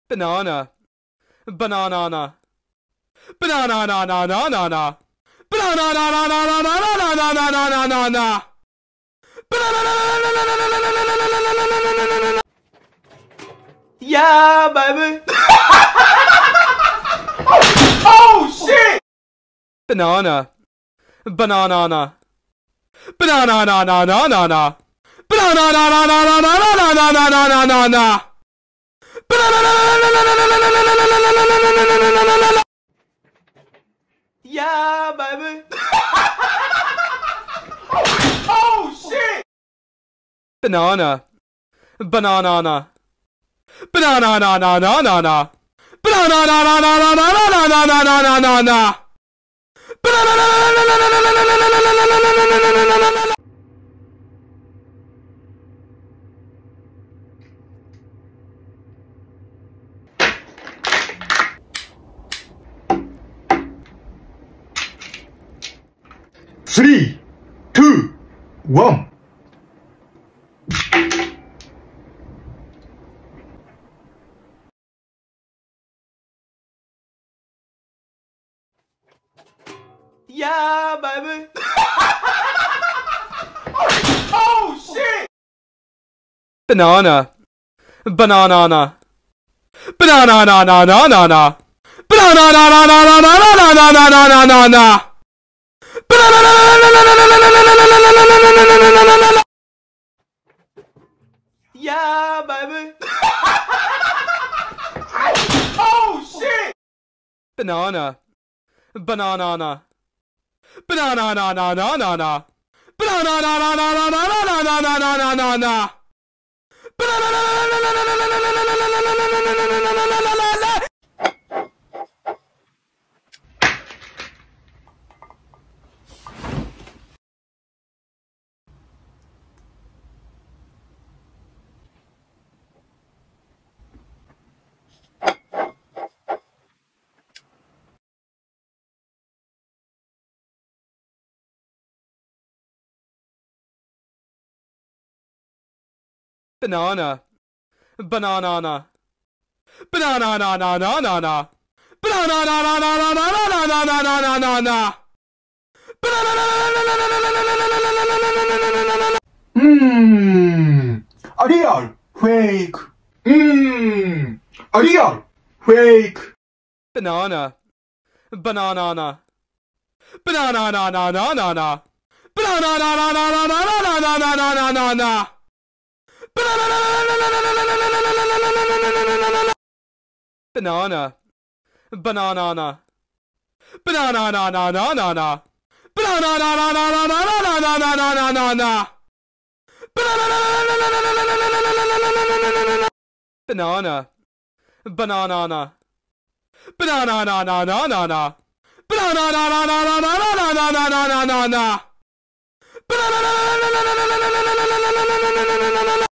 banana, banana, banana, na na na na na, banana, na na na na na na na na na na na na. Yeah, baby. Oh shit! Banana, banana, banana, na na na na na, banana, na na na na na na na na na na na na. Yeah, baby. Oh shit! Banana, banana, banana, na na na na na, banana, na na na na na na na na na na na na. Three, two, one. Yeah, baby. Oh shit! Banana, banana, banana, na na na na na, banana, na na na na na na na na na na na na. Yeah, baby. Oh shit! Banana, banana, banana, na na na na na, banana, na na na na na na na na na na na na. Banana, banana, banana, na na na na na, banana, na na na na na na na na na na na na. A real fake. A real fake. Banana, banana, banana, na na na na na, banana, na na na na na na na na na na na na. Banana, banana, banana, na na na na na, banana, na na na na na na na na na na na na. Banana, banana, banana, na na na na na, banana, na na na na na na na na na na na na.